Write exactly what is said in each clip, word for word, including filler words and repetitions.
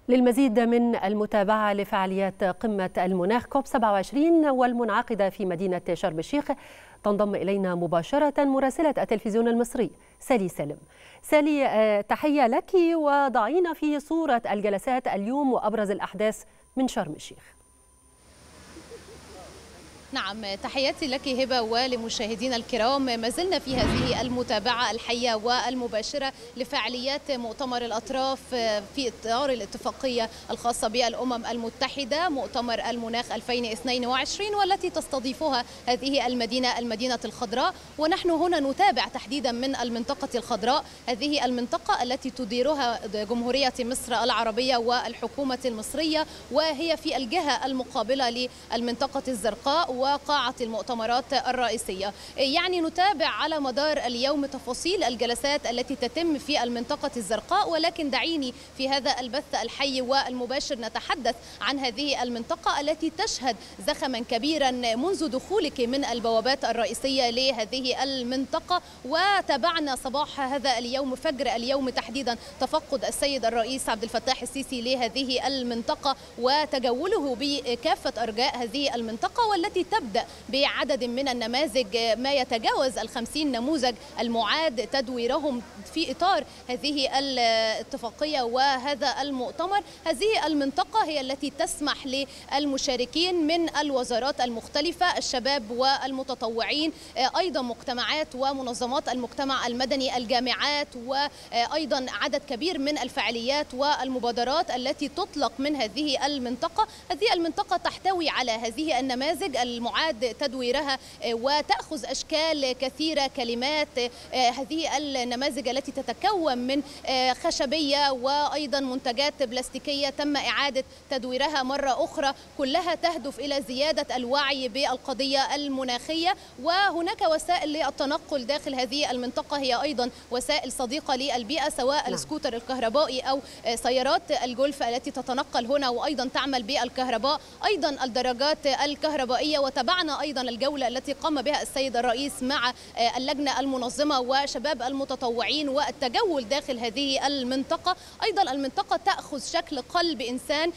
للمزيد من المتابعة لفعاليات قمة المناخ كوب سبعة وعشرين والمنعقدة في مدينة شرم الشيخ تنضم إلينا مباشرة مراسلة التلفزيون المصري سالي سالم. سالي، تحية لك وضعينا في صورة الجلسات اليوم وأبرز الأحداث من شرم الشيخ. نعم، تحياتي لك هبة ولمشاهدينا الكرام. ما زلنا في هذه المتابعة الحية والمباشرة لفعاليات مؤتمر الأطراف في إطار الاتفاقية الخاصة بالأمم المتحدة، مؤتمر المناخ ألفين واثنين وعشرين، والتي تستضيفها هذه المدينة المدينة الخضراء. ونحن هنا نتابع تحديدا من المنطقة الخضراء، هذه المنطقة التي تديرها جمهورية مصر العربية والحكومة المصرية، وهي في الجهة المقابلة للمنطقة الزرقاء وقاعة المؤتمرات الرئيسية. يعني نتابع على مدار اليوم تفاصيل الجلسات التي تتم في المنطقة الزرقاء، ولكن دعيني في هذا البث الحي والمباشر نتحدث عن هذه المنطقة التي تشهد زخما كبيرا منذ دخولك من البوابات الرئيسية لهذه المنطقة. وتابعنا صباح هذا اليوم، فجر اليوم تحديدا، تفقد السيد الرئيس عبد الفتاح السيسي لهذه المنطقة وتجوله بكافة أرجاء هذه المنطقة، والتي تبدأ بعدد من النماذج ما يتجاوز الخمسين نموذج المعاد تدويرهم في إطار هذه الاتفاقية وهذا المؤتمر. هذه المنطقة هي التي تسمح للمشاركين من الوزارات المختلفة، الشباب والمتطوعين، أيضا مجتمعات ومنظمات المجتمع المدني، الجامعات، وأيضا عدد كبير من الفعاليات والمبادرات التي تطلق من هذه المنطقة. هذه المنطقة تحتوي على هذه النماذج المعاد تدويرها وتأخذ أشكال كثيرة، كلمات. هذه النماذج التي تتكون من خشبية وأيضا منتجات بلاستيكية تم إعادة تدويرها مرة أخرى، كلها تهدف إلى زيادة الوعي بالقضية المناخية. وهناك وسائل للتنقل داخل هذه المنطقة هي أيضا وسائل صديقة للبيئة، سواء نعم. السكوتر الكهربائي أو سيارات الجولف التي تتنقل هنا وأيضا تعمل بالكهرباء، أيضا الدراجات الكهربائية. وتابعنا أيضا الجولة التي قام بها السيد الرئيس مع اللجنة المنظمة وشباب المتطوعين والتجول داخل هذه المنطقة. أيضا المنطقة تأخذ شكل قلب إنسان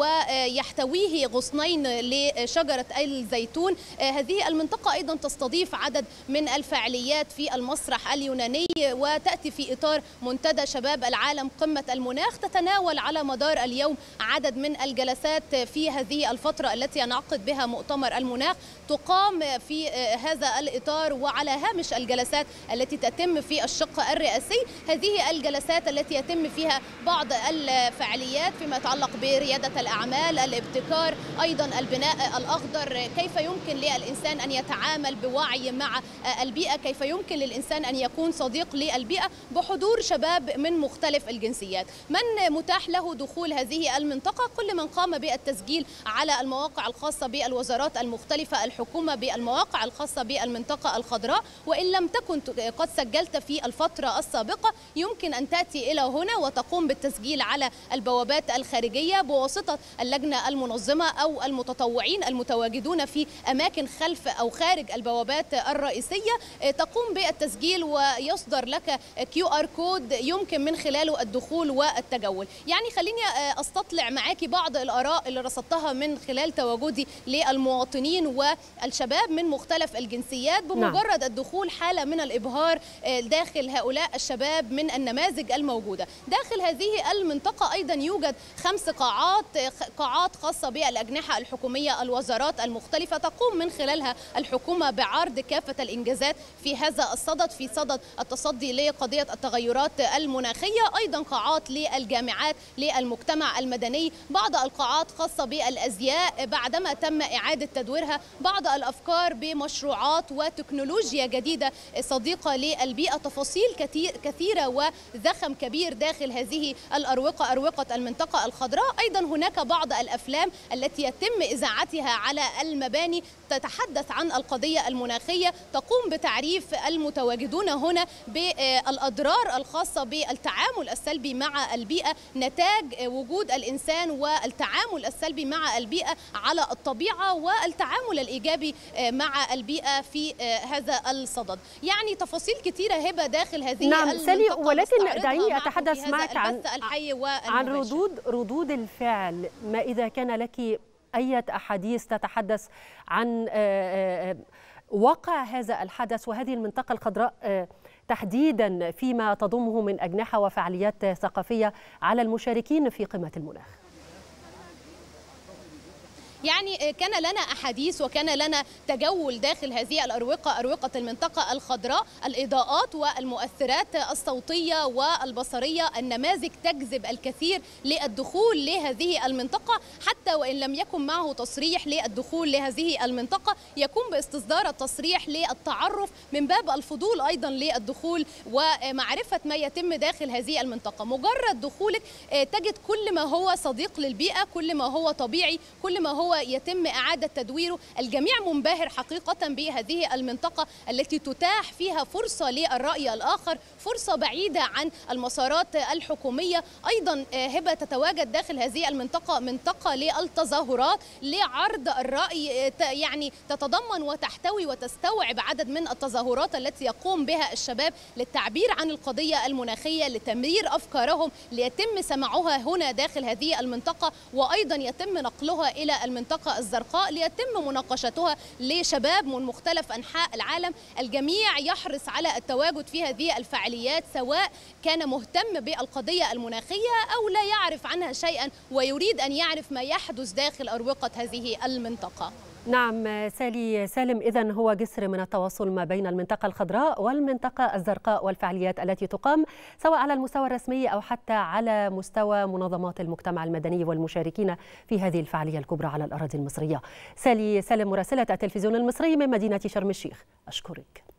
ويحتويه غصنين لشجرة الزيتون. هذه المنطقة أيضا تستضيف عدد من الفعاليات في المسرح اليوناني، وتأتي في إطار منتدى شباب العالم قمة المناخ، تتناول على مدار اليوم عدد من الجلسات في هذه الفترة التي ينعقد بها مؤتمر المناخ، تقام في هذا الإطار وعلى هامش الجلسات التي تتم في الشق الرئاسي. هذه الجلسات التي يتم فيها بعض الفعاليات فيما يتعلق بريادة الأعمال، الابتكار، أيضا البناء الأخضر، كيف يمكن للإنسان أن يتعامل بوعي مع البيئة، كيف يمكن للإنسان أن يكون صديق للبيئة، بحضور شباب من مختلف الجنسيات. من متاح له دخول هذه المنطقة؟ كل من قام بالتسجيل على المواقع الخاصة بالوزارات المختلفة، الحكومة بالمواقع الخاصة بالمنطقة الخضراء. وإن لم تكن قد سجلت في الفترة السابقة، يمكن أن تأتي إلى هنا وتقوم بالتسجيل على البوابات الخارجية بواسطة اللجنة المنظمة أو المتطوعين المتواجدون في أماكن خلف أو خارج البوابات الرئيسية. تقوم بالتسجيل ويصدر لك كيو آر كود يمكن من خلاله الدخول والتجول. يعني خليني أستطلع معاكي بعض الآراء اللي رصدتها من خلال تواجدي للمواطنين والشباب من مختلف الجنسيات. بمجرد نعم. الدخول حالة من الإبهار داخل هؤلاء الشباب من النماذج الموجودة. داخل هذه المنطقة أيضا يوجد خمس قاعات قاعات خاصة بالأجنحة الحكومية، الوزارات المختلفة، تقوم من خلالها الحكومة بعرض كافة الإنجازات في هذا الصدد، في صدد التصدي لقضية التغيرات المناخية. أيضا قاعات للجامعات، للمجتمع المدني، بعض القاعات خاصة بالأزياء بعدما تم إعادة تدويرها، بعض الأفكار بمشروعات وتكنولوجيا جديدة صديقة للبيئة. تفاصيل كثير كثيرة وزخم كبير داخل هذه الأروقة، أروقة المنطقة الخضراء. أيضا هناك بعض الأفلام التي يتم إذاعتها على المباني تتحدث عن القضية المناخية، تقوم بتعريف المتواجدون هنا بالأضرار الخاصة بالتعامل السلبي مع البيئة، نتاج وجود الإنسان والتعامل السلبي مع البيئة على الطبيعة والتعامل والتعامل الإيجابي مع البيئة في هذا الصدد. يعني تفاصيل كثيرة هبة داخل هذه نعم سالي، ولكن دعيني أتحدث معك عن عن ردود ردود الفعل. ما إذا كان لك أي أحاديث تتحدث عن وقع هذا الحدث وهذه المنطقة الخضراء تحديدا فيما تضمه من أجنحة وفعاليات ثقافية على المشاركين في قمة المناخ؟ يعني كان لنا أحاديث وكان لنا تجول داخل هذه الأروقة، أروقة المنطقة الخضراء، الإضاءات والمؤثرات الصوتية والبصرية، النماذج تجذب الكثير للدخول لهذه المنطقة، حتى وإن لم يكن معه تصريح للدخول لهذه المنطقة يقوم باستصدار التصريح للتعرف من باب الفضول أيضا للدخول ومعرفة ما يتم داخل هذه المنطقة. مجرد دخولك تجد كل ما هو صديق للبيئة، كل ما هو طبيعي، كل ما هو يتم إعادة تدويره. الجميع منبهر حقيقة بهذه المنطقة التي تتاح فيها فرصة للرأي الآخر، فرصة بعيدة عن المسارات الحكومية. أيضا هبة تتواجد داخل هذه المنطقة منطقة للتظاهرات، لعرض الرأي، يعني تتضمن وتحتوي وتستوعب عدد من التظاهرات التي يقوم بها الشباب للتعبير عن القضية المناخية، لتمرير أفكارهم، ليتم سماعها هنا داخل هذه المنطقة، وأيضا يتم نقلها إلى المنطقة الزرقاء ليتم مناقشتها لشباب من مختلف أنحاء العالم. الجميع يحرص على التواجد في هذه الفعاليات، سواء كان مهتم بالقضية المناخية أو لا يعرف عنها شيئا ويريد أن يعرف ما يحدث داخل أروقة هذه المنطقة. نعم سالي سالم، إذن هو جسر من التواصل ما بين المنطقة الخضراء والمنطقة الزرقاء والفعاليات التي تقام سواء على المستوى الرسمي أو حتى على مستوى منظمات المجتمع المدني والمشاركين في هذه الفعالية الكبرى على الأراضي المصرية. سالي سالم مراسلة التلفزيون المصري من مدينة شرم الشيخ، أشكرك.